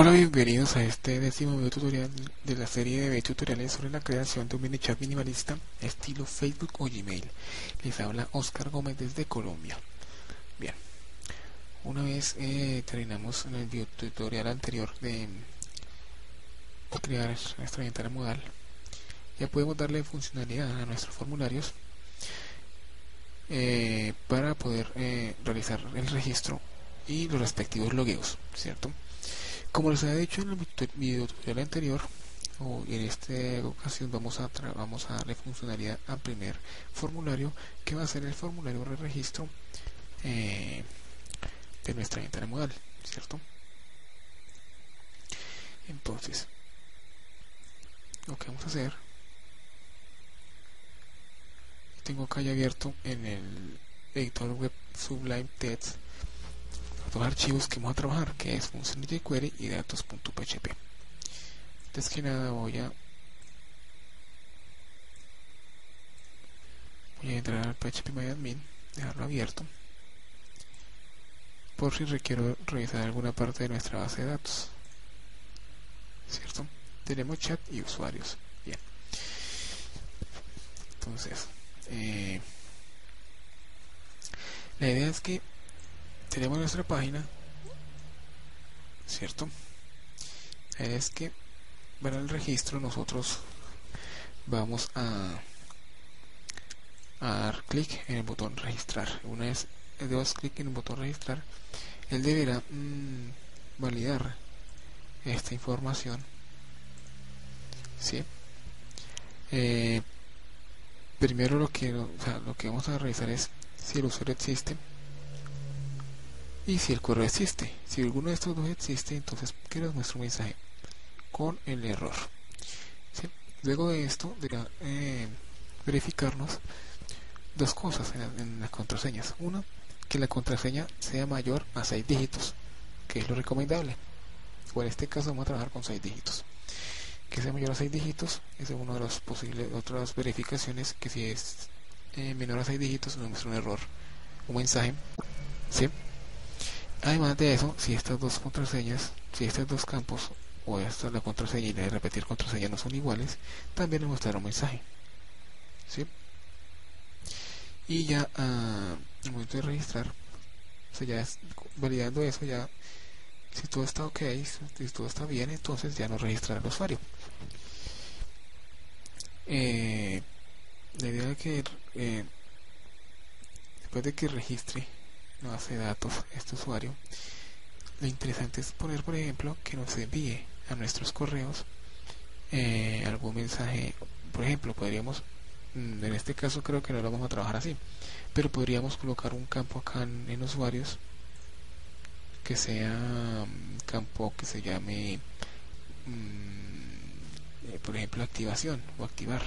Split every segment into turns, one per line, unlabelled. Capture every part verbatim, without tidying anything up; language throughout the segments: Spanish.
Hola, bienvenidos a este décimo video tutorial de la serie de tutoriales sobre la creación de un mini chat minimalista estilo Facebook o Gmail. Les habla Oscar Gómez desde Colombia. Bien, una vez eh, terminamos en el video tutorial anterior de crear nuestra ventana modal, ya podemos darle funcionalidad a nuestros formularios eh, para poder eh, realizar el registro y los respectivos logueos, ¿cierto? Como les había dicho en el video tutorial anterior, o en esta ocasión vamos a, vamos a darle funcionalidad al primer formulario, que va a ser el formulario de registro eh, de nuestra ventana modal, ¿cierto? Entonces, lo que vamos a hacer, tengo acá ya abierto en el editor web Sublime Text dos archivos que vamos a trabajar, que es función de jQuery y datos.php. Antes que nada voy a voy a entrar al phpMyAdmin, dejarlo abierto por si requiero revisar alguna parte de nuestra base de datos, ¿cierto? Tenemos chat y usuarios. Bien, entonces eh, la idea es que tenemos nuestra página, ¿cierto? La idea es que para el registro nosotros vamos a, a dar clic en el botón registrar. Una vez demos clic en el botón registrar, él deberá mmm, validar esta información, ¿sí? Eh, primero lo que, o sea, lo que vamos a revisar es si el usuario existe y si el correo existe. Si alguno de estos dos existe, entonces queda nuestro mensaje con el error, ¿sí? Luego de esto deberá eh, verificarnos dos cosas en, en las contraseñas. Una, que la contraseña sea mayor a seis dígitos, que es lo recomendable, o en este caso vamos a trabajar con seis dígitos. Que sea mayor a seis dígitos es una de las posibles otras verificaciones, que si es eh, menor a seis dígitos nos muestra un error, un mensaje, ¿sí? Además de eso, si estas dos contraseñas, si estos dos campos, o esta la contraseña y la de repetir contraseña no son iguales, también nos mostrará un mensaje, ¿sí? Y ya uh, al momento de registrar, o sea, ya es, validando eso, ya si todo está ok, si todo está bien, entonces ya nos registrará el usuario. Eh, la idea es que eh, después de que registre la base de datos este usuario, lo interesante es poner, por ejemplo, que nos envíe a nuestros correos eh, algún mensaje. Por ejemplo, podríamos, en este caso creo que no lo vamos a trabajar así, pero podríamos colocar un campo acá en, en usuarios que sea un campo que se llame mmm, eh, por ejemplo activación o activar,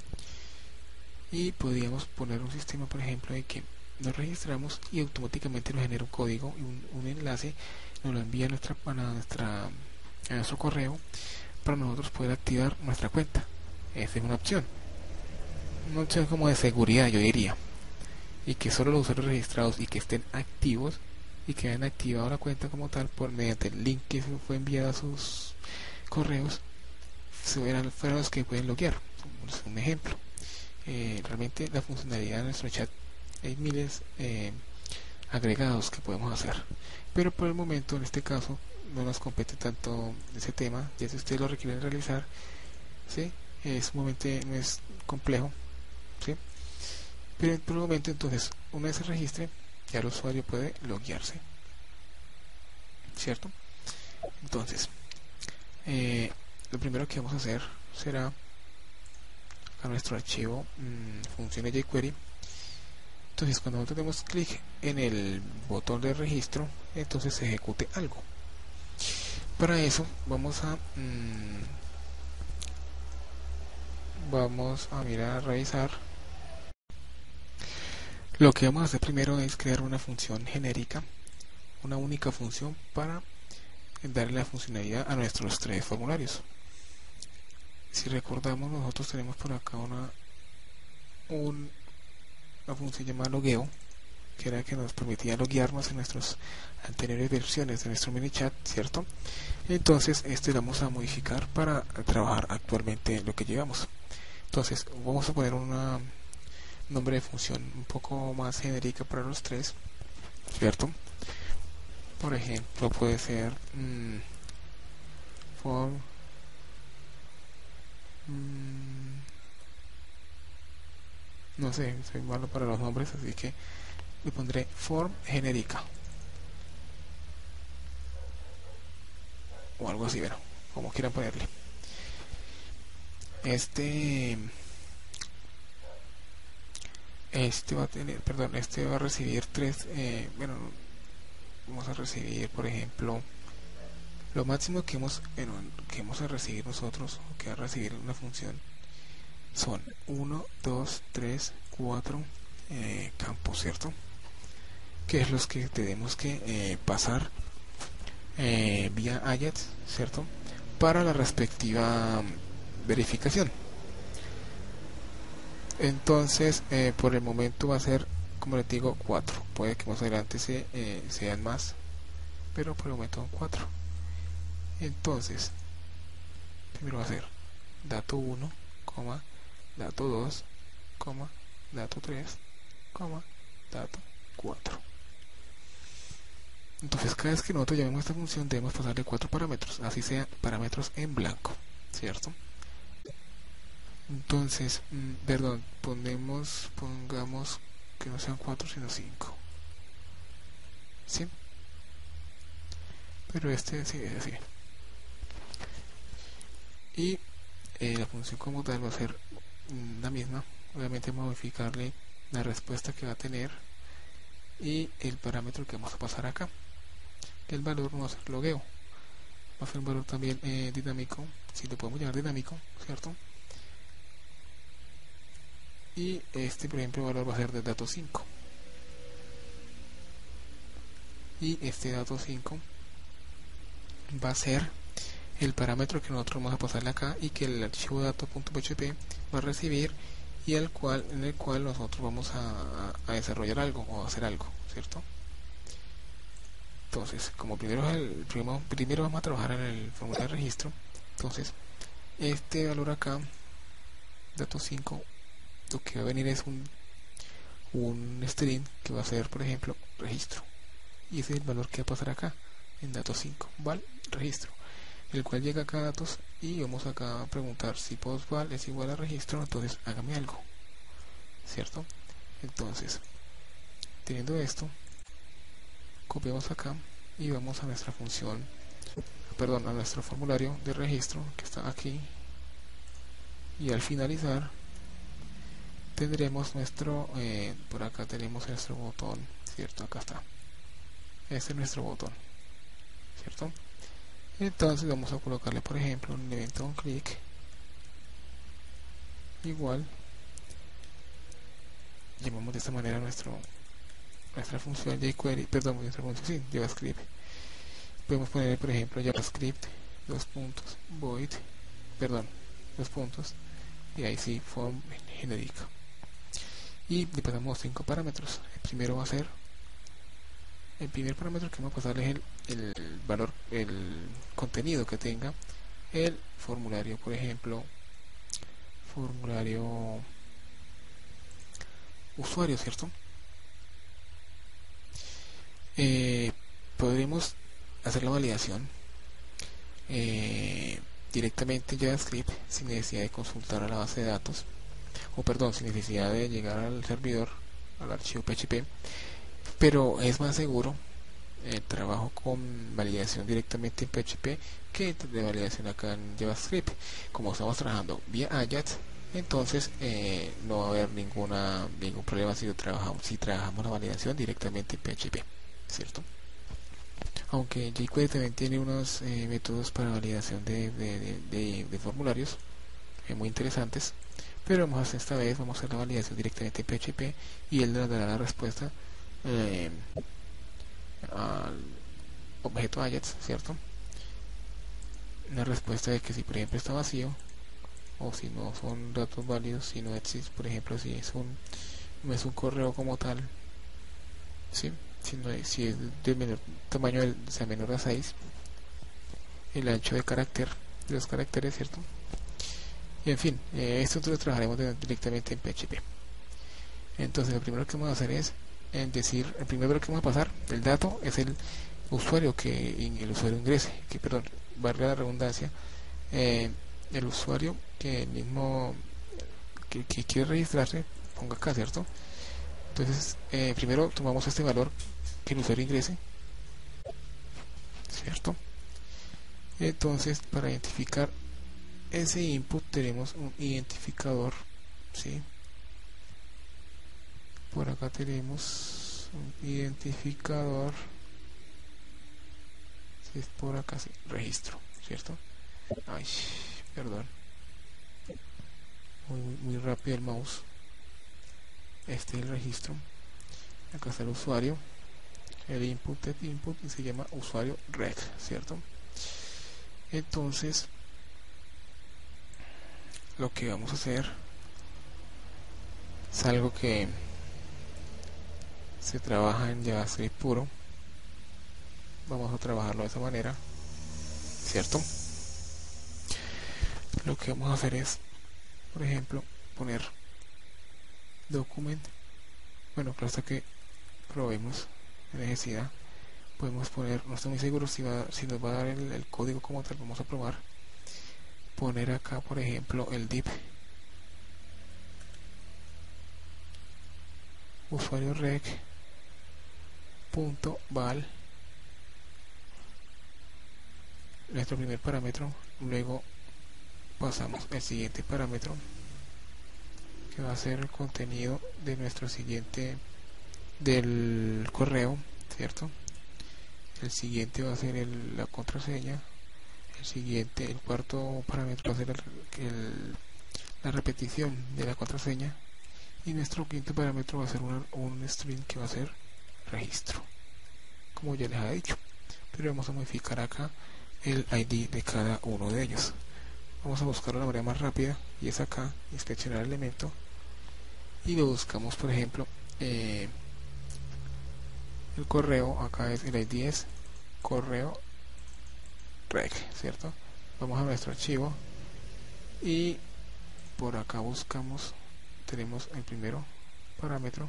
y podríamos poner un sistema, por ejemplo, de que nos registramos y automáticamente nos genera un código y un, un enlace, nos lo envía a, nuestra, a, nuestra, a nuestro correo para nosotros poder activar nuestra cuenta. Esa es una opción, una opción como de seguridad, yo diría, y que solo los usuarios registrados y que estén activos y que hayan activado la cuenta como tal por mediante el link que se fue enviado a sus correos se verán, fueron los que pueden loguear. Es un ejemplo. Eh, realmente la funcionalidad de nuestro chat, hay miles eh, agregados que podemos hacer, pero por el momento en este caso no nos compete tanto ese tema. Ya si ustedes lo requieren realizar, ¿sí? Es un momento, no es complejo, ¿sí? Pero por el momento, entonces, una vez se registre, ya el usuario puede loguearse, ¿cierto? Entonces eh, lo primero que vamos a hacer será a nuestro archivo mmm, funciones jQuery. Entonces cuando nosotros demos clic en el botón de registro, entonces se ejecute algo. Para eso vamos a mmm, vamos a mirar, a revisar. Lo que vamos a hacer primero es crear una función genérica, una única función para darle la funcionalidad a nuestros tres formularios. Si recordamos, nosotros tenemos por acá una, un, una función llamada logueo, que era que nos permitía loguearnos en nuestras anteriores versiones de nuestro mini chat, ¿cierto? Entonces este lo vamos a modificar para trabajar actualmente lo que llevamos. Entonces vamos a poner un nombre de función un poco más genérica para los tres, ¿cierto? Por ejemplo, puede ser mmm, form mmm, no sé, soy malo para los nombres, así que le pondré form genérica o algo así, bueno, como quieran ponerle. Este este va a tener, perdón, este va a recibir tres, eh, bueno, vamos a recibir, por ejemplo, lo máximo que hemos, bueno, que vamos a recibir nosotros, o que va a recibir una función, son uno, dos, tres, cuatro eh, campos, ¿cierto? Que es los que tenemos que eh, pasar eh, vía Ajax, ¿cierto? Para la respectiva verificación. Entonces, eh, por el momento va a ser, como les digo, cuatro. Puede que más adelante se, eh, sean más, pero por el momento son cuatro. Entonces, primero va a ser dato uno, coma, dato dos, coma, dato tres, coma, dato cuatro. Entonces, cada vez que nosotros llamemos esta función debemos pasarle cuatro parámetros, así sean parámetros en blanco, ¿cierto? Entonces, mmm, perdón, ponemos, pongamos que no sean cuatro sino cinco, ¿sí? Pero este sí es así. Y eh, la función como tal va a ser la misma, obviamente modificarle la respuesta que va a tener y el parámetro que vamos a pasar acá. El valor no va a ser logueo, va a ser un valor también eh, dinámico, si lo podemos llamar dinámico, ¿cierto? Y este, por ejemplo, el valor va a ser del dato cinco. Y este dato cinco va a ser el parámetro que nosotros vamos a pasarle acá y que el archivo dato.php va a recibir y el cual, en el cual nosotros vamos a, a desarrollar algo o a hacer algo, ¿cierto? Entonces, como primero, el, primero, primero vamos a trabajar en el formulario de registro, entonces este valor acá, dato cinco, lo que va a venir es un, un string que va a ser, por ejemplo, registro, y ese es el valor que va a pasar acá en dato cinco, val registro, el cual llega acá a datos y vamos acá a preguntar si postval es igual a registro, entonces hágame algo, ¿cierto? Entonces, teniendo esto, copiamos acá y vamos a nuestra función, perdón, a nuestro formulario de registro que está aquí, y al finalizar tendremos nuestro, eh, por acá tenemos nuestro botón, ¿cierto? Acá está, este es nuestro botón, ¿cierto? Entonces vamos a colocarle, por ejemplo, un evento on click igual, llamamos de esta manera nuestro nuestra función jQuery, perdón, nuestra función sí, JavaScript. Podemos poner, por ejemplo, JavaScript dos puntos void, perdón, dos puntos, y ahí sí form genérica, y le pasamos cinco parámetros. El primero va a ser, el primer parámetro que vamos a pasarle es el, el valor, el contenido que tenga el formulario, por ejemplo, formulario usuario, ¿cierto? Eh, podremos hacer la validación eh, directamente en JavaScript sin necesidad de consultar a la base de datos, o perdón, sin necesidad de llegar al servidor, al archivo P H P, pero es más seguro el trabajo con validación directamente en P H P que de validación acá en JavaScript. Como estamos trabajando vía Ajax, entonces eh, no va a haber ninguna ningún problema si trabajamos si trabajamos la validación directamente en P H P, ¿cierto? Aunque jQuery también tiene unos eh, métodos para validación de, de, de, de, de formularios eh, muy interesantes, pero vamos a hacer esta vez vamos a hacer la validación directamente en P H P y él nos dará la respuesta eh, al objeto Ajax, ¿cierto? Una respuesta de que si por ejemplo está vacío o si no son datos válidos, si no existe, por ejemplo, si es un no es un correo como tal, ¿sí? Si, no hay, si es de menor tamaño, del, o sea, menor a seis, el ancho de carácter de los caracteres, ¿cierto? Y en fin, eh, esto lo trabajaremos de, directamente en P H P. Entonces lo primero que vamos a hacer es en decir, el primero que vamos a pasar, el dato es el usuario que el usuario ingrese, que perdón, valga la redundancia, eh, el usuario que el mismo que, que quiere registrarse ponga acá, ¿cierto? Entonces eh, primero tomamos este valor que el usuario ingrese, ¿cierto? Entonces para identificar ese input tenemos un identificador, ¿sí? Por acá tenemos un identificador, si es por acá, sí, registro, ¿cierto? Ay, perdón, muy, muy, muy rápido el mouse. Este es el registro, acá está el usuario, el input, el input y se llama usuario reg, ¿cierto? Entonces lo que vamos a hacer es algo que se trabaja en JavaScript puro. Vamos a trabajarlo de esa manera, ¿cierto? Lo que vamos a hacer es, por ejemplo, poner document. Bueno, claro está que probemos la necesidad. Podemos poner, no estoy muy seguro si, va, si nos va a dar el, el código como tal. Vamos a probar. Poner acá, por ejemplo, el div usuario reg punto val, nuestro primer parámetro. Luego pasamos al siguiente parámetro, que va a ser el contenido de nuestro siguiente del correo, ¿cierto? El siguiente va a ser el, la contraseña. El siguiente, el cuarto parámetro va a ser el, el, la repetición de la contraseña. Y nuestro quinto parámetro va a ser una, un string que va a ser registro, como ya les había dicho. Pero vamos a modificar acá el I D de cada uno de ellos. Vamos a buscar la manera más rápida, y es acá, inspeccionar el elemento, y lo buscamos, por ejemplo, eh, el correo. Acá es el I D es correo reg, ¿cierto? Vamos a nuestro archivo y por acá buscamos, tenemos el primero parámetro,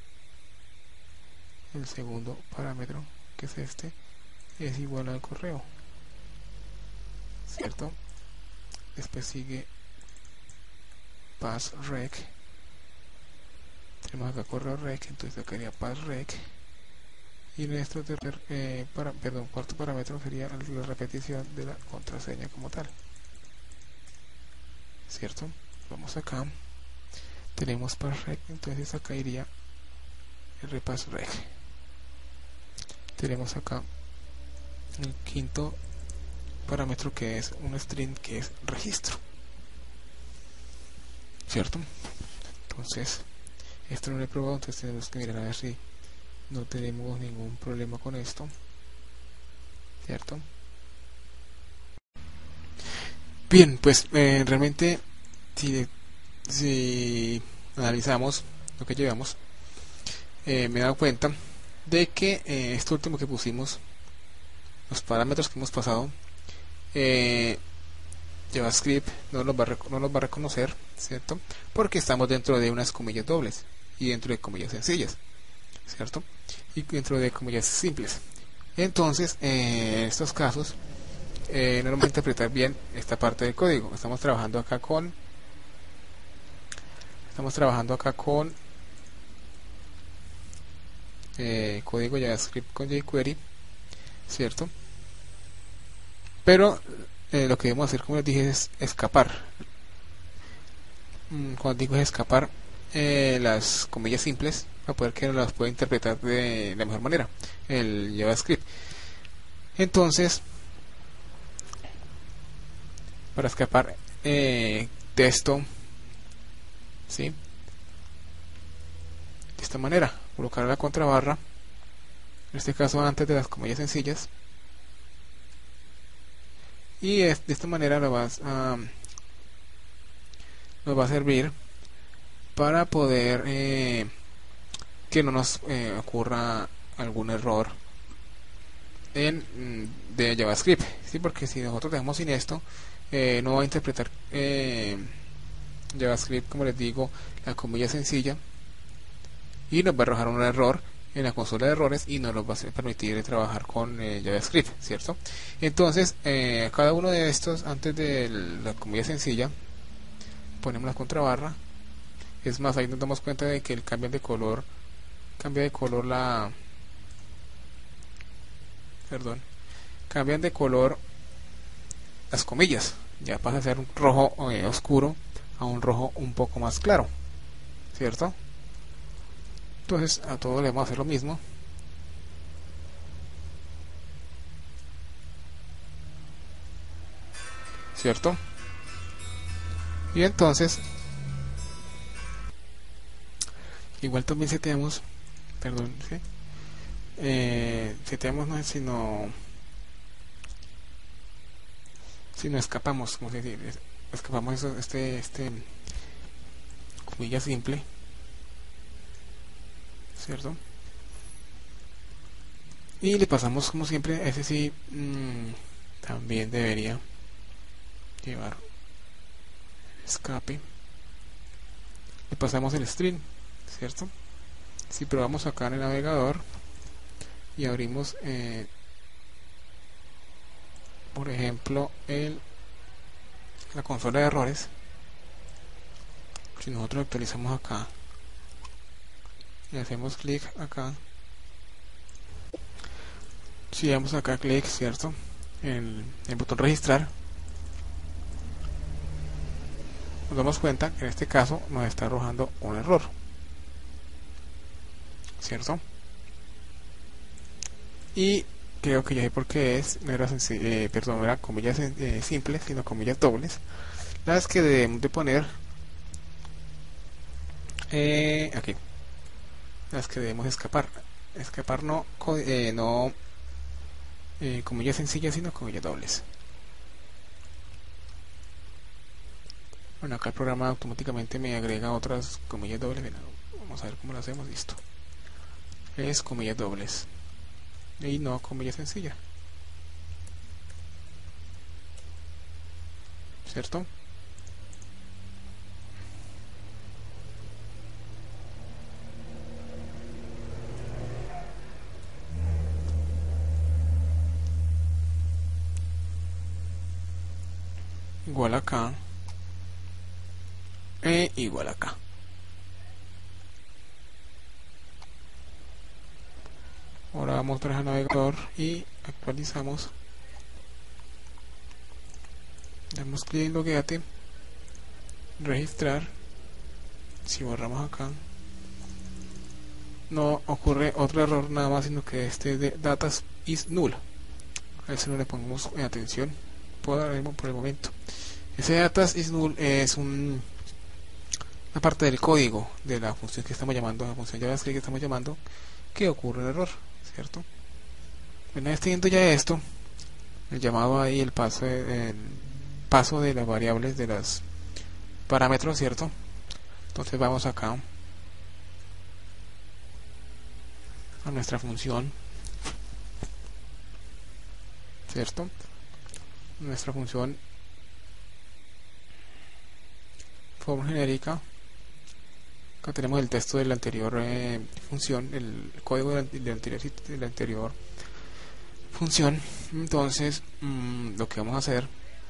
el segundo parámetro, que es este, es igual al correo, ¿cierto? Después sigue passReg, tenemos acá correo reg, entonces acá sería passReg. Y nuestro tercer, eh, para, perdón, cuarto parámetro sería la repetición de la contraseña como tal, ¿cierto? Vamos acá, tenemos passReg, entonces acá iría el repassReg. Tenemos acá el quinto parámetro, que es un string, que es registro, ¿cierto? Entonces esto no lo he probado, entonces tenemos que mirar a ver si no tenemos ningún problema con esto, ¿cierto? Bien, pues eh, realmente si, si analizamos lo que llevamos, eh, me he dado cuenta de que eh, esto último que pusimos, los parámetros que hemos pasado, eh, JavaScript no los, va a no los va a reconocer, ¿cierto? Porque estamos dentro de unas comillas dobles y dentro de comillas sencillas, ¿cierto? Y dentro de comillas simples. Entonces, eh, en estos casos, eh, no vamos a interpretar bien esta parte del código. Estamos trabajando acá con estamos trabajando acá con eh, código JavaScript con jQuery, ¿cierto? Pero eh, lo que debemos hacer, como les dije, es escapar. Mm, cuando digo es escapar, eh, las comillas simples, para poder que las pueda interpretar de la mejor manera el JavaScript. Entonces, para escapar eh, de esto, ¿sí? De esta manera, colocar la contrabarra, en este caso antes de las comillas sencillas, y es, de esta manera lo vas a, nos va a servir para poder eh, que no nos eh, ocurra algún error en, de JavaScript, ¿sí? Porque si nosotros dejamos sin esto, eh, no va a interpretar eh, JavaScript, como les digo, la comilla sencilla, y nos va a arrojar un error en la consola de errores y no nos va a permitir trabajar con eh, JavaScript, ¿cierto? Entonces, eh, cada uno de estos, antes de la comilla sencilla, ponemos la contrabarra. Es más, ahí nos damos cuenta de que el cambio de color, cambia de color la, perdón, cambian de color las comillas. Ya pasa a ser un rojo eh, oscuro a un rojo un poco más claro, ¿cierto? Entonces a todo le vamos a hacer lo mismo. ¿Cierto? Y entonces igual también seteamos, perdón, ¿sí? eh, seteamos no es sino si no escapamos, como se dice, escapamos eso, este este comilla simple, ¿cierto? Y le pasamos, como siempre, ese sí mmm, también debería llevar escape. Le pasamos el string, ¿cierto? Si probamos acá en el navegador y abrimos eh, por ejemplo el, la consola de errores, si nosotros actualizamos acá y hacemos clic acá, si damos acá clic, ¿cierto?, en el botón registrar, nos damos cuenta que en este caso nos está arrojando un error, ¿cierto? Y creo que ya sé por qué es, no era, eh, perdón, no era comillas eh, simples, sino comillas dobles, las que debemos de poner eh, aquí, las que debemos escapar. Escapar no, eh, no eh, comillas sencillas, sino comillas dobles. Bueno, acá el programa automáticamente me agrega otras comillas dobles. Bueno, vamos a ver cómo lo hacemos. Listo. Es comillas dobles y no comillas sencillas, ¿cierto? Igual acá e igual acá. Ahora vamos para el navegador y actualizamos. Damos clic en logueate, registrar. Si borramos acá, no ocurre otro error nada más, sino que este de data is null. A eso no le ponemos atención por el momento. Ese data is null es un, una parte del código de la función que estamos llamando, la función JavaScript que estamos llamando, que ocurre el error, ¿cierto? Una vez teniendo ya esto, el llamado ahí, el paso de, el paso de las variables, de los parámetros, ¿cierto? Entonces vamos acá a nuestra función, ¿cierto? Nuestra función forma genérica. Acá tenemos el texto de la anterior eh, función, el código de la, de la, anterior, de la anterior función. Entonces mmm, lo que vamos a hacer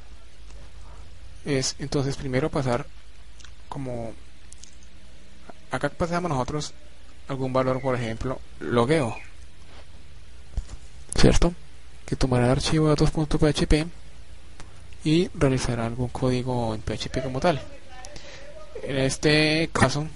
es entonces primero pasar, como acá pasamos nosotros algún valor, por ejemplo logueo, ¿cierto?, que tomará el archivo datos.php y realizará algún código en P H P como tal. En este caso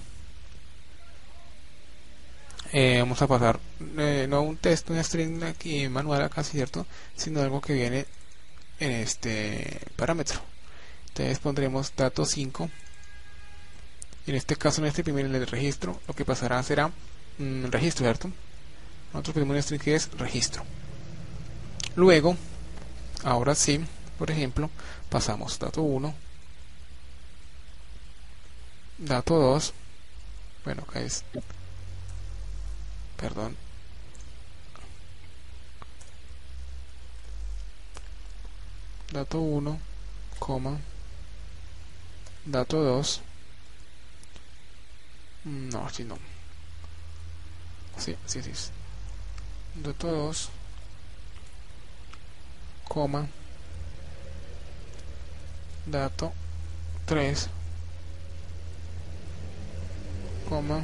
eh, vamos a pasar eh, no un texto, un string aquí manual acá, ¿cierto?, sino algo que viene en este parámetro. Entonces pondremos datos cinco. En este caso, en este primer en el registro, lo que pasará será un mm, registro, ¿cierto? Nosotros pedimos un string que es registro. Luego, ahora sí, por ejemplo, pasamos dato uno, dato dos, bueno, acá es, perdón, dato uno, coma, dato dos, no, así no, sí, sí, sí, dato dos, coma, dato tres, coma,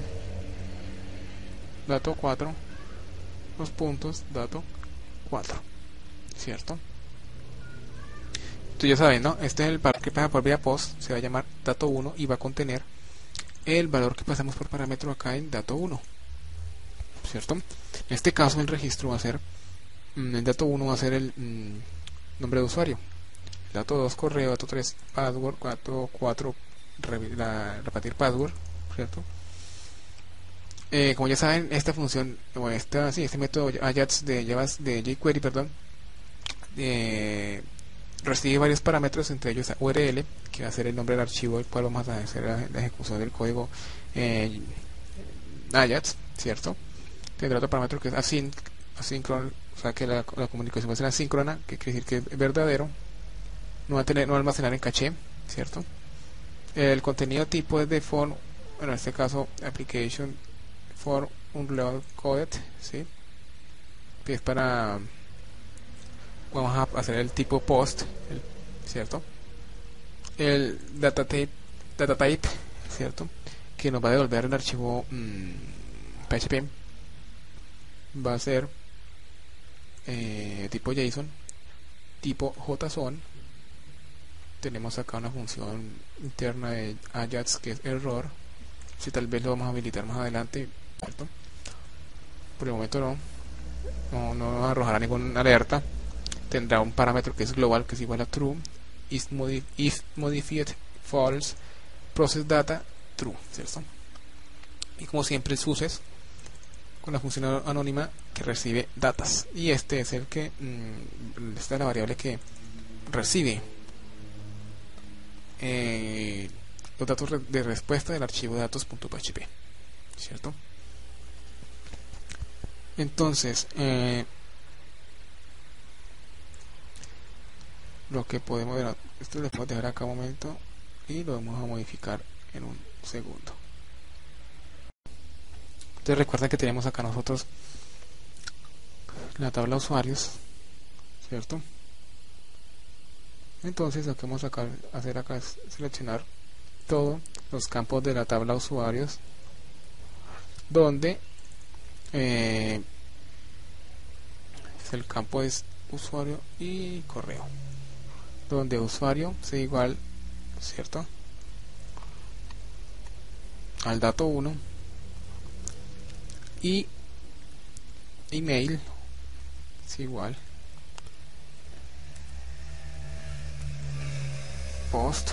dato cuatro, los puntos, dato cuatro, ¿cierto? Entonces ya saben, ¿no? Este es el valor que pasa por vía post, se va a llamar dato uno y va a contener el valor que pasamos por parámetro acá en dato uno, ¿cierto? En este caso el registro va a ser, el dato uno va a ser el mmm, nombre de usuario, dato dos correo, dato tres password, dato cuatro la, repetir password, ¿cierto? Eh, como ya saben, esta función, o esta, sí, este método Ajax de, de jQuery, perdón, eh, recibe varios parámetros, entre ellos U R L, que va a ser el nombre del archivo al cual vamos a hacer la, la ejecución del código eh, Ajax, ¿cierto? Tendrá otro parámetro que es async, asíncrono, o sea que la, la comunicación va a ser asíncrona, que quiere decir que es verdadero, no va a tener, no va a almacenar en caché, ¿cierto? El contenido tipo es de for, bueno, en este caso application for unload coded, ¿sí? Que es para, vamos a hacer el tipo post, el, ¿cierto? El data type, data type, ¿cierto? Que nos va a devolver el archivo mmm, P H P, va a ser eh, tipo JSON, tipo JSON. Tenemos acá una función interna de Ajax que es error, si tal vez lo vamos a habilitar más adelante, ¿cierto? Por el momento no, no, no arrojará ninguna alerta. Tendrá un parámetro que es global, que es igual a true, if, modif if modified false, process data true, ¿cierto? Y como siempre el success con la función anónima que recibe datas, y este es el que mmm, esta es la variable que recibe eh, los datos de respuesta del archivo de datos.php, ¿cierto? Entonces eh, lo que podemos ver, esto lo podemos dejar acá un momento y lo vamos a modificar en un segundo. Entonces recuerden que tenemos acá nosotros la tabla de usuarios, ¿cierto? Entonces lo que vamos a hacer acá es seleccionar todos los campos de la tabla de usuarios donde eh, el campo es usuario y correo, donde usuario sea igual, ¿cierto?, al dato uno y email es igual post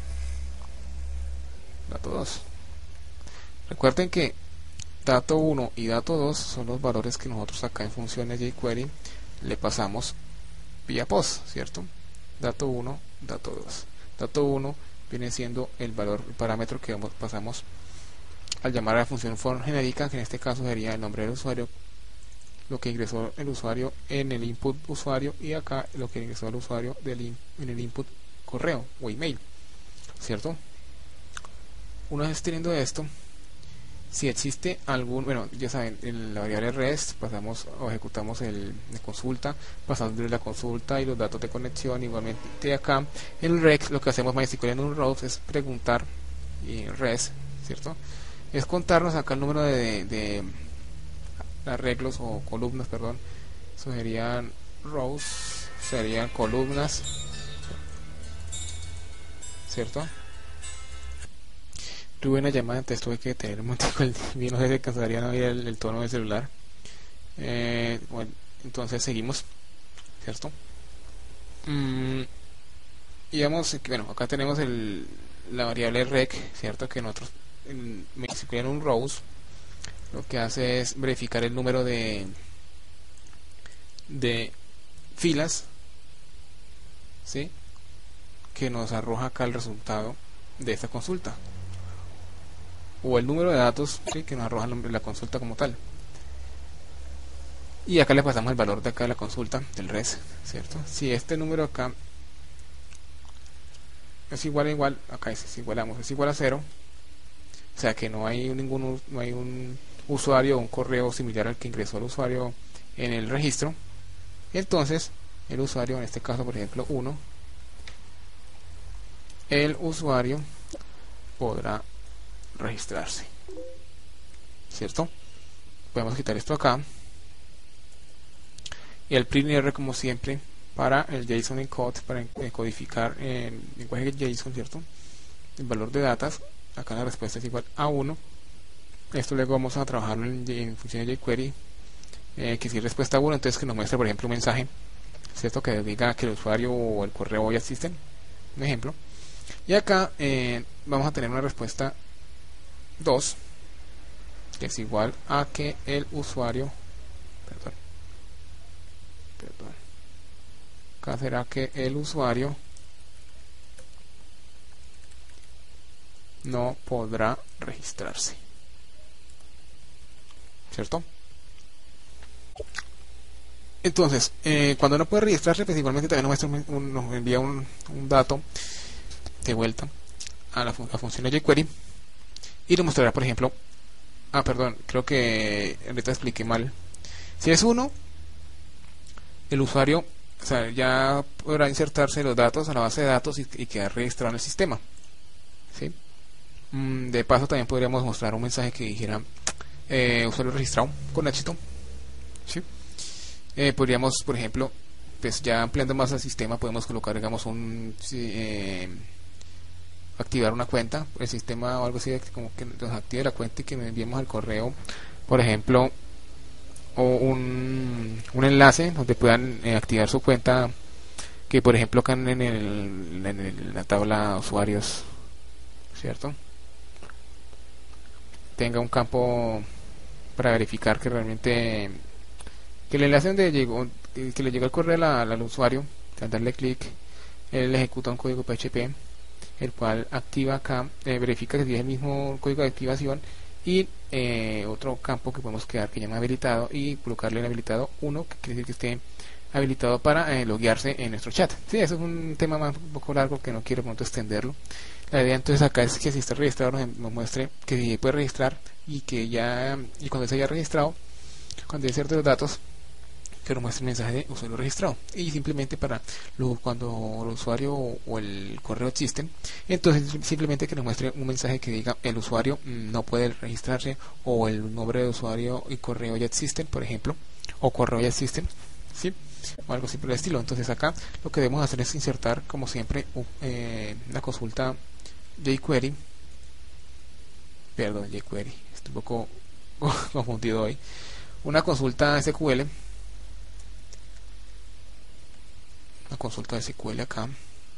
dato dos. Recuerden que dato uno y dato dos son los valores que nosotros acá en funciones jQuery le pasamos vía post, ¿cierto? Dato uno, dato dos. Dato uno viene siendo el valor, el parámetro que pasamos al llamar a la función form genérica, que en este caso sería el nombre del usuario, lo que ingresó el usuario en el input usuario, y acá lo que ingresó el usuario del in, en el input correo o email, ¿cierto? Una vez teniendo esto, si existe algún, bueno, ya saben, en la variable rest pasamos o ejecutamos el de consulta, pasamos de la consulta y los datos de conexión. Igualmente acá en el rect lo que hacemos MySQL en un rows es preguntar, y rest, ¿cierto?, es contarnos acá el número de, de, de arreglos o columnas, perdón, eso serían rows, serían columnas, ¿cierto? Tuve una llamada, entonces tuve que tener un momento el no sé si alcanzarían a oír el, el tono del celular. Eh, bueno, entonces seguimos, ¿cierto? Mm, y vamos, bueno, acá tenemos el, la variable rec, ¿cierto? Que nosotros en, en un rows lo que hace es verificar el número de de filas, ¿sí?, que nos arroja acá el resultado de esta consulta, o el número de datos, ¿sí?, que nos arroja la consulta como tal. Y acá le pasamos el valor de acá de la consulta del res, ¿cierto? Si este número acá es igual a igual, acá es, es igualamos, es igual a cero, o sea que no hay ningún no hay un usuario o un correo similar al que ingresó el usuario en el registro. Entonces el usuario, en este caso por ejemplo uno, el usuario podrá registrarse, ¿cierto? Podemos quitar esto acá y el print R, como siempre, para el JSON encode, para codificar en lenguaje JSON, ¿cierto? El valor de datas, acá la respuesta es igual a uno. Esto luego vamos a trabajarlo en, en función de jQuery, eh, que si respuesta uno, entonces que nos muestre por ejemplo un mensaje, ¿cierto? Que diga que el usuario o el correo ya existen, un ejemplo. Y acá eh, vamos a tener una respuesta dos, que es igual a que el usuario, perdón, perdón, acá será que el usuario no podrá registrarse, ¿cierto? Entonces, eh, cuando no puede registrarse, pues igualmente también nos, muestra un, nos envía un, un dato de vuelta a la, fun la función de jQuery y nos mostrará, por ejemplo, ah, perdón, creo que ahorita expliqué mal. Si es uno, el usuario, o sea, ya podrá insertarse los datos a la base de datos y, y quedar registrado en el sistema, ¿sí? Mm, de paso, también podríamos mostrar un mensaje que dijera eh, usuario registrado con éxito, ¿sí? Eh, podríamos, por ejemplo, pues ya ampliando más el sistema, podemos colocar, digamos, un eh, activar una cuenta, el sistema o algo así, como que nos active la cuenta y que nos enviemos al correo, por ejemplo, o un, un enlace donde puedan eh, activar su cuenta, que por ejemplo acá en, el, en el, la tabla usuarios, ¿cierto? Tenga un campo para verificar que realmente que el enlace donde llegó, que le llegó el correo a la, al usuario, al darle clic, él ejecuta un código P H P, el cual activa acá, eh, verifica que tiene el mismo código de activación, y eh, otro campo que podemos crear que llama habilitado y colocarle en habilitado uno, que quiere decir que esté habilitado para eh, loguearse en nuestro chat. Sí, eso es un tema más, un poco largo que no quiero pronto extenderlo. La idea entonces acá es que si está registrado nos, nos muestre que se puede registrar y que ya, y cuando se haya registrado, cuando hay ciertos datos, que nos muestre el mensaje de usuario registrado, y simplemente para luego cuando el usuario o el correo existen, entonces simplemente que nos muestre un mensaje que diga el usuario no puede registrarse, o el nombre de usuario y correo ya existen, por ejemplo, o correo ya existen, ¿sí? O algo así por el estilo. Entonces acá lo que debemos hacer es insertar, como siempre, eh, una consulta jQuery, perdón, jQuery, estoy un poco confundido hoy, una consulta S Q L, una consulta de S Q L acá,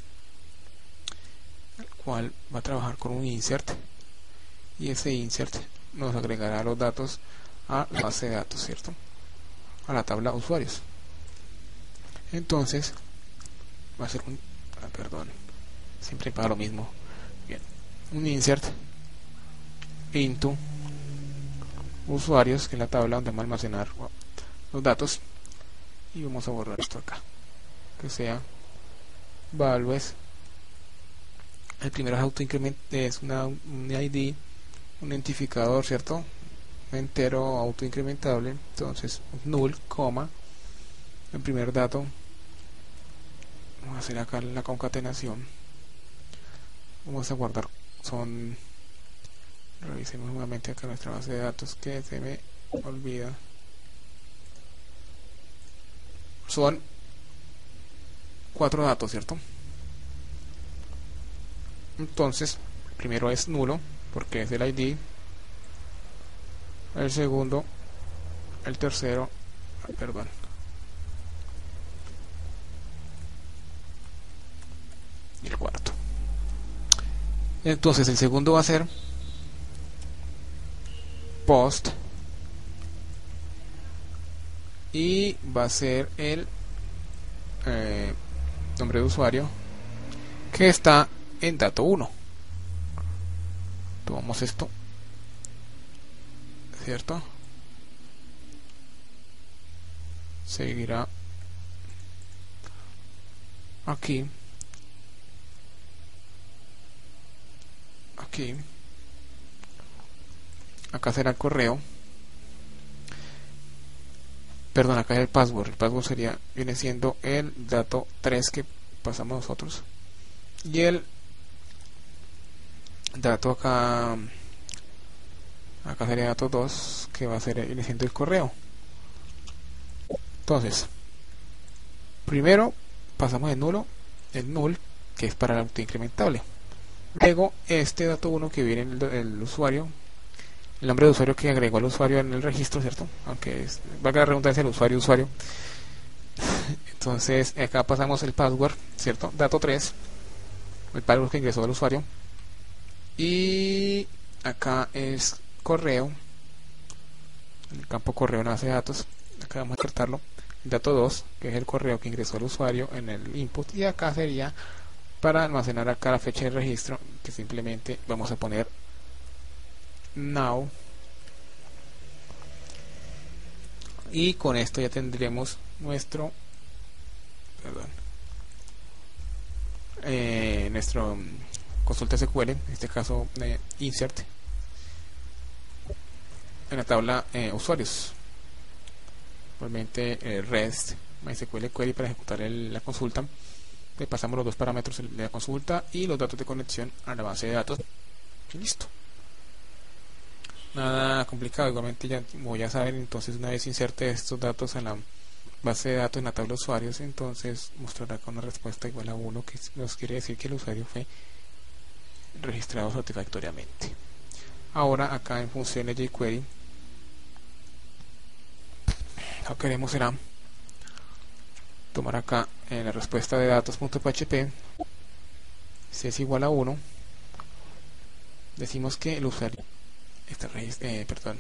el cual va a trabajar con un insert, y ese insert nos agregará los datos a la base de datos, ¿cierto? A la tabla usuarios. Entonces va a ser un, ah, perdón, siempre para lo mismo, bien, un insert into usuarios, que es la tabla donde vamos a almacenar los datos, y vamos a borrar esto acá, que sea values. El primero es autoincrement, es una, un I D, un identificador, ¿cierto? Un entero autoincrementable. Entonces null, coma, el primer dato, vamos a hacer acá la concatenación, vamos a guardar, son, revisemos nuevamente acá nuestra base de datos, que se me olvida, son cuatro datos, ¿cierto? Entonces, el primero es nulo, porque es el I D, el segundo, el tercero, perdón, y el cuarto. Entonces el segundo va a ser post, y va a ser el eh, nombre de usuario, que está en dato uno. Tomamos esto, ¿cierto? Seguirá aquí aquí. Acá será el correo. Perdón, acá es el password. El password sería, viene siendo el dato tres que pasamos nosotros. Y el dato acá, acá sería dato dos, que va a ser, viene siendo el correo. Entonces, primero pasamos de nulo, el null, que es para el autoincrementable. Luego, este dato uno que viene el, el usuario, el nombre de usuario que agregó el usuario en el registro, ¿cierto? Aunque es, valga la redundancia, el usuario, usuario. Entonces, acá pasamos el password, ¿cierto? Dato tres, el password que ingresó el usuario. Y acá es correo, en el campo correo en la base de datos. Acá vamos a insertarlo. El dato dos, que es el correo que ingresó el usuario en el input. Y acá sería para almacenar acá la fecha de registro, que simplemente vamos a poner now, y con esto ya tendremos nuestro perdón eh, nuestro consulta S Q L, en este caso eh, insert en la tabla eh, usuarios, igualmente eh, REST MySQL query para ejecutar el, la consulta. Le pasamos los dos parámetros de la consulta y los datos de conexión a la base de datos y listo. Nada complicado. Igualmente, ya, como ya saben, entonces una vez inserte estos datos en la base de datos en la tabla de usuarios, entonces mostrará con una respuesta igual a uno, que nos quiere decir que el usuario fue registrado satisfactoriamente. Ahora acá en funciones jQuery, lo que queremos será tomar acá en la respuesta de datos.php, si es igual a uno, decimos que el usuario Está eh, perdón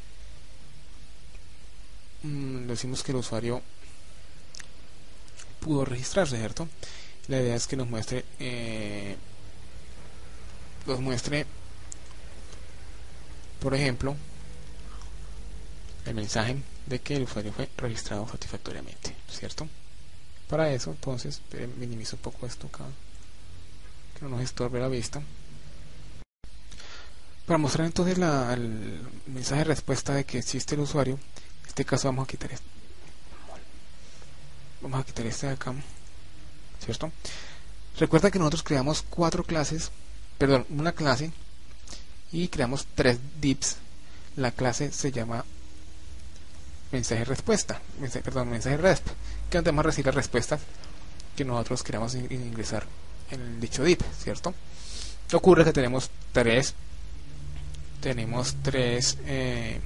mm, decimos que el usuario pudo registrarse, ¿cierto? La idea es que nos muestre eh, nos muestre por ejemplo el mensaje de que el usuario fue registrado satisfactoriamente, ¿cierto? Para eso, entonces, minimizo un poco esto acá, que no nos estorbe la vista. Para mostrar entonces la, el mensaje de respuesta de que existe el usuario, en este caso vamos a quitar este, vamos a quitar este de acá, ¿cierto? Recuerda que nosotros creamos cuatro clases, perdón, una clase, y creamos tres divs. La clase se llama mensaje respuesta, mensaje, perdón, mensaje resp, que donde vamos a recibir las respuestas que nosotros queramos ingresar en el dicho div, ¿cierto? Ocurre que tenemos tres tenemos tres eh,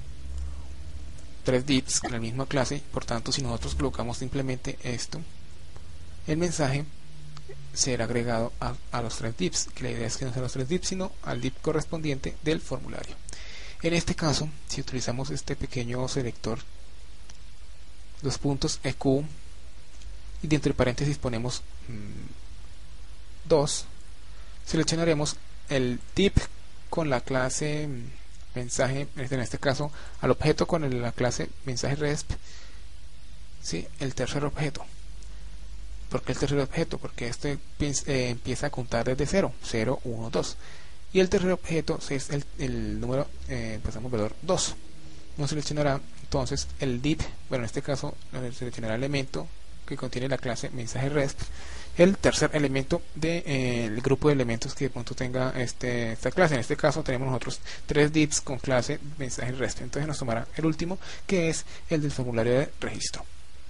tres divs en la misma clase. Por tanto, si nosotros colocamos simplemente esto, el mensaje será agregado a, a los tres divs, que la idea es que no sean los tres divs, sino al div correspondiente del formulario. En este caso, si utilizamos este pequeño selector, los puntos E Q, y dentro de paréntesis ponemos mmm, dos, seleccionaremos el div con la clase mensaje, en este caso al objeto con el, la clase mensaje resp, ¿sí? El tercer objeto. ¿Por qué el tercer objeto? Porque este eh, empieza a contar desde cero, cero, uno, dos, y el tercer objeto es el, el número, eh, pasamos valor dos. Nos seleccionará entonces el div, bueno, en este caso nos seleccionará el elemento que contiene la clase mensaje resp, el tercer elemento del de, eh, grupo de elementos que de pronto tenga este, esta clase. En este caso tenemos nosotros tres divs con clase mensaje resp, entonces nos tomará el último, que es el del formulario de registro.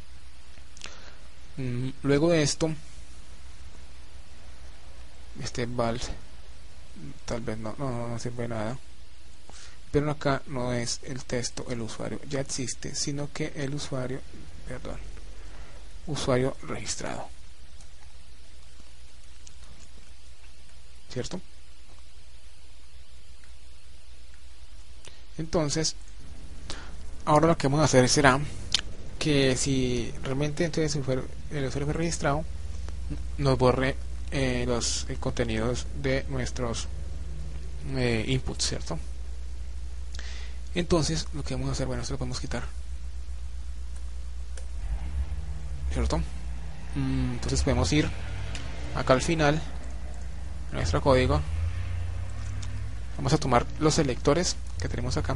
Mm, luego de esto, este val tal vez no, no, no sirve de nada, pero acá no es el texto el usuario ya existe, sino que el usuario, perdón, usuario registrado, ¿cierto? Entonces, ahora lo que vamos a hacer será que si realmente entonces el usuario, el usuario fue registrado, nos borre eh, los eh, contenidos de nuestros eh, inputs, ¿cierto? Entonces, lo que vamos a hacer, bueno, esto lo podemos quitar, ¿cierto? Entonces podemos ir acá al final de nuestro código Vamos a tomar los selectores que tenemos acá,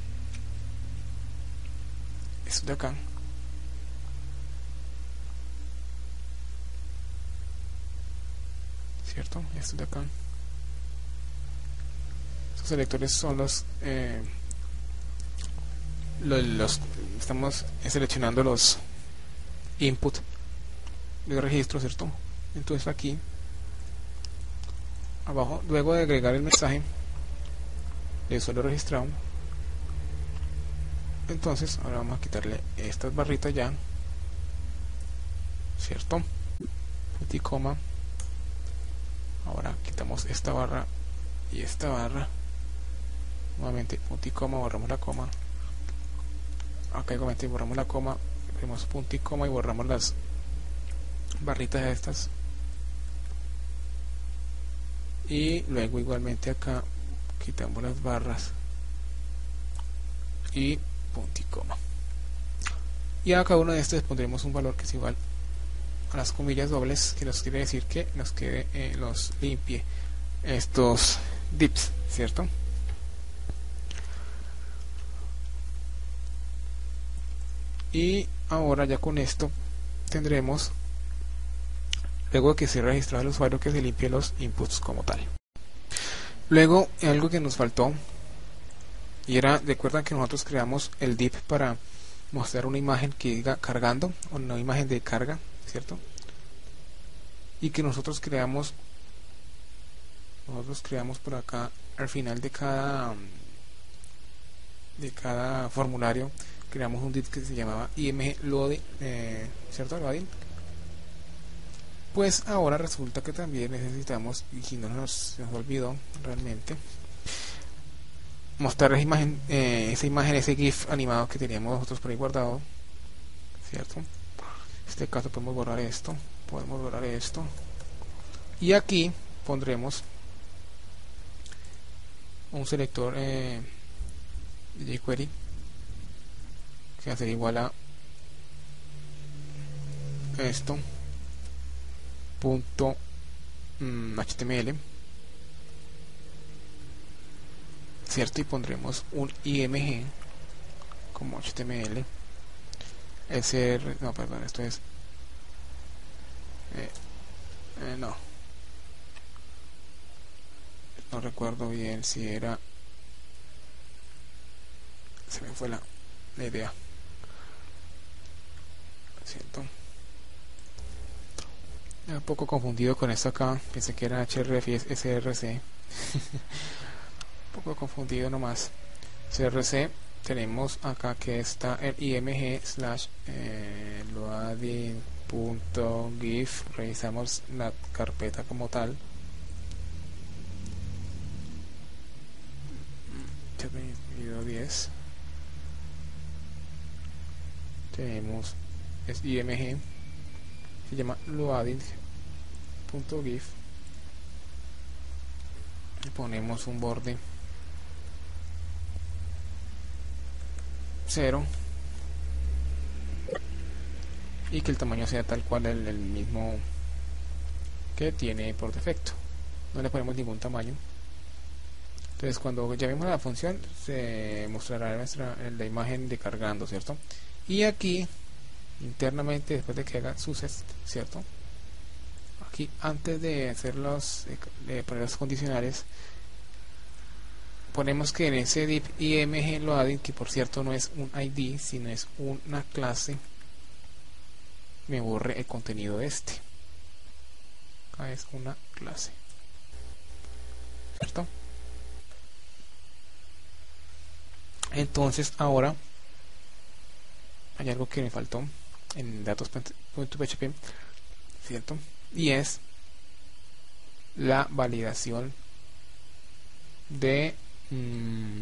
estos de acá, cierto, estos de acá. Estos selectores son los, eh, los, los estamos seleccionando los input de registro, cierto. Entonces aquí abajo, luego de agregar el mensaje de usuario registrado, entonces ahora vamos a quitarle estas barritas ya, cierto, punto y coma. Ahora quitamos esta barra y esta barra, nuevamente punto y coma, borramos la coma, acá igualmente borramos la coma, ponemos punto y coma y borramos las barritas estas, y luego igualmente acá quitamos las barras y punto y coma, y a cada uno de estos pondremos un valor que es igual a las comillas dobles, que nos quiere decir que nos quede, eh, los limpie estos dips, cierto. Y ahora ya con esto tendremos, luego de que se registrado el usuario, que se limpie los inputs como tal. Luego algo que nos faltó, y era, recuerdan que nosotros creamos el div para mostrar una imagen que diga cargando, una imagen de carga, cierto, y que nosotros creamos nosotros creamos por acá al final de cada de cada formulario, creamos un div que se llamaba img loading, eh, cierto, loading. Pues ahora resulta que también necesitamos, y no nos, nos olvidó realmente, mostrar esa imagen, eh, esa imagen, ese GIF animado que teníamos nosotros por ahí guardado, cierto. En este caso podemos borrar esto, podemos borrar esto, y aquí pondremos un selector eh, de jQuery que va a ser igual a esto punto mm, html, cierto, y pondremos un img como html, sr, no, perdón, esto es eh, eh, no no recuerdo bien si era, se me fue la, la idea, siento, un poco confundido con esto acá, pensé que era href y es src. Un poco confundido nomás. crc, tenemos acá que está el img slash eh, loading.gif, revisamos la carpeta como tal, video diez, tenemos es img, se llama loading.gif, y ponemos un borde cero y que el tamaño sea tal cual el, el mismo que tiene por defecto, no le ponemos ningún tamaño. Entonces cuando llamemos a la función se mostrará nuestra, la imagen de cargando, cierto, y aquí internamente, después de que haga su set, cierto, aquí antes de hacer los de poner los condicionales, ponemos que en ese div img loading, que por cierto no es un I D sino es una clase, me borre el contenido de este. Acá es una clase, ¿cierto? Entonces ahora hay algo que me faltó en datos.php, ¿cierto? Y es la validación de mmm,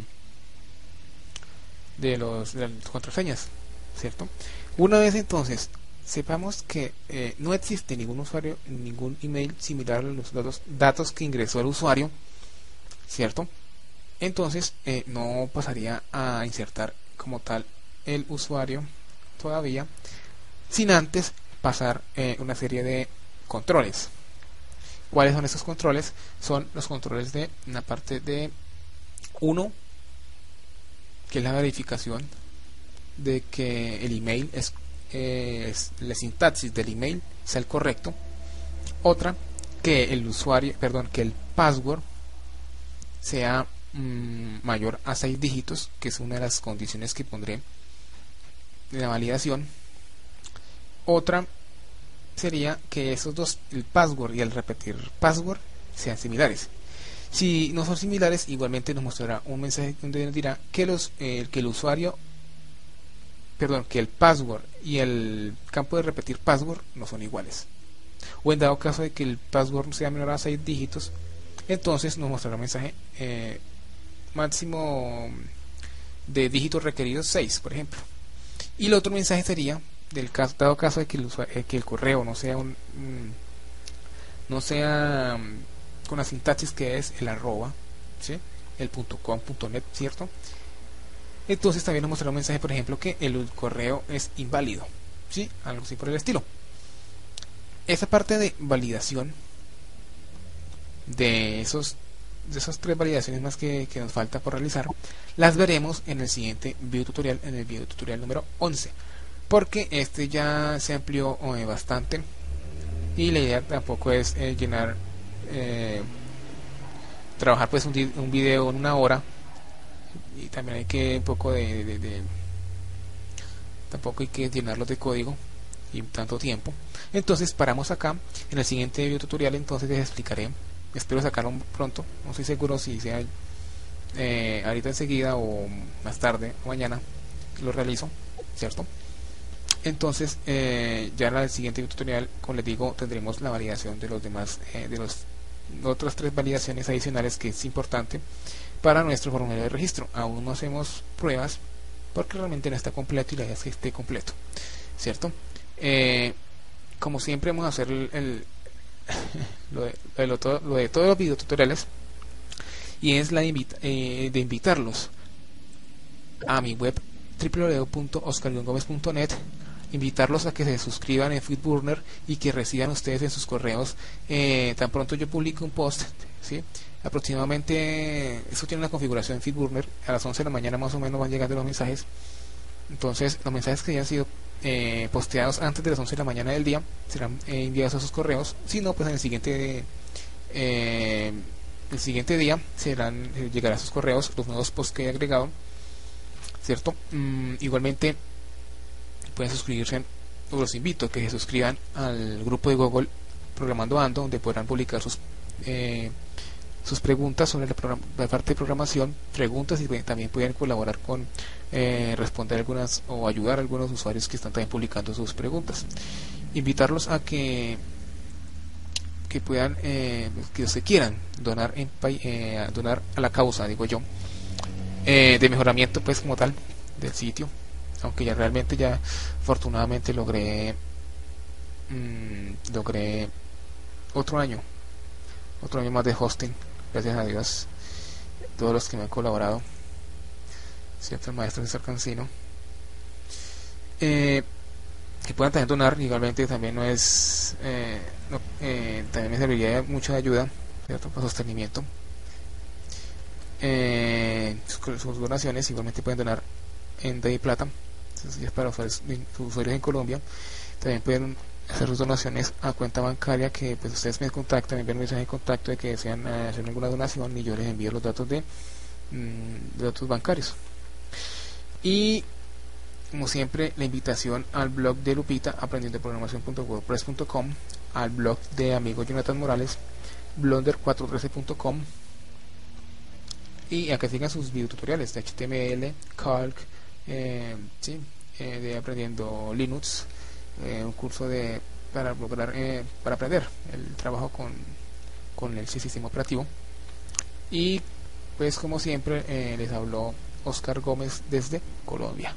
de los de las contraseñas, ¿cierto? Una vez entonces sepamos que eh, no existe ningún usuario, ningún email similar a los datos, datos que ingresó el usuario, ¿cierto? Entonces eh, no pasaría a insertar como tal el usuario todavía, sin antes pasar eh, una serie de controles. ¿Cuáles son esos controles? Son los controles de una parte de Uno, que es la verificación de que el email es, eh, es la sintaxis del email sea el correcto. Otra, que el usuario, perdón, que el password sea mmm, mayor a seis dígitos, que es una de las condiciones que pondré en la validación. Otra sería que esos dos, el password y el repetir password, sean similares. Si no son similares, igualmente nos mostrará un mensaje donde nos dirá que los eh, que el usuario, perdón, que el password y el campo de repetir password no son iguales. O en dado caso de que el password sea menor a seis dígitos, entonces nos mostrará un mensaje eh, máximo de dígitos requeridos seis, por ejemplo. Y el otro mensaje sería del caso, dado caso de que el, usuario, eh, que el correo no sea un mm, no sea mm, con la sintaxis que es el arroba, ¿sí? El .com, .net, ¿cierto? Entonces también nos mostrará un mensaje, por ejemplo, que el correo es inválido, ¿sí? Algo así por el estilo. Esa parte de validación de esos de esas tres validaciones más que, que nos falta por realizar, las veremos en el siguiente video tutorial, en el video tutorial número once, porque este ya se amplió eh, bastante, y la idea tampoco es eh, llenar eh, trabajar pues un, un video en una hora, y también hay que un poco de, de, de tampoco hay que llenarlos de código y tanto tiempo. Entonces paramos acá. En el siguiente video tutorial entonces les explicaré, espero sacarlo pronto, no estoy seguro si sea eh, ahorita enseguida o más tarde o mañana lo realizo, ¿cierto? Entonces eh, ya en el siguiente video tutorial, como les digo, tendremos la validación de los demás eh, de los otras tres validaciones adicionales, que es importante para nuestro formulario de registro. Aún no hacemos pruebas porque realmente no está completo, y la idea es que esté completo, ¿cierto? Eh, como siempre vamos a hacer el, el lo, de, lo, de lo, todo, lo de todos los videotutoriales, y es la de, invita, eh, de invitarlos a mi web doble u doble u doble u punto oscar guion gomez punto net, invitarlos a que se suscriban en Feedburner y que reciban ustedes en sus correos eh, tan pronto yo publique un post, ¿sí? Aproximadamente, eso tiene una configuración en Feedburner, a las once de la mañana más o menos van llegando los mensajes. Entonces los mensajes que hayan sido eh, posteados antes de las once de la mañana del día serán eh, enviados a sus correos. Si no, pues en el siguiente eh, el siguiente día serán eh, llegarán a sus correos los nuevos posts que he agregado, ¿cierto? Mm, igualmente pueden suscribirse, o los invito a que se suscriban al grupo de Google Programando Ando, donde podrán publicar sus eh, sus preguntas sobre la, la parte de programación, preguntas, y también pueden colaborar con eh, responder algunas o ayudar a algunos usuarios que están también publicando sus preguntas. Invitarlos a que que puedan eh, que se quieran donar en, eh, a donar a la causa, digo yo, eh, de mejoramiento pues como tal del sitio, aunque ya realmente ya afortunadamente logré mmm, logré otro año otro año más de hosting, gracias a Dios, todos los que me han colaborado, ¿cierto? El maestro César Cancino, eh, que puedan también donar. Igualmente también no es eh, no, eh, también me serviría mucho de ayuda, ¿cierto? Para sostenimiento. Eh, sus, sus donaciones igualmente pueden donar en D I Plata, entonces ya es para usuarios, usuarios en Colombia. También pueden hacer sus donaciones a cuenta bancaria, que pues ustedes me contactan, me envían un mensaje de contacto de que desean eh, hacer alguna donación, y yo les envío los datos de, mmm, de datos bancarios. Y como siempre, la invitación al blog de Lupita, aprendiendo programación punto wordpress punto com, al blog de amigo Jonathan Morales, blonder cuatrocientos trece punto com, y a que sigan sus videotutoriales de H T M L, Calc, eh, ¿sí? eh, de aprendiendo Linux, eh, un curso de para lograr eh, para aprender el trabajo con, con el sistema operativo. Y pues como siempre eh, les habló Oscar Gómez desde Colombia.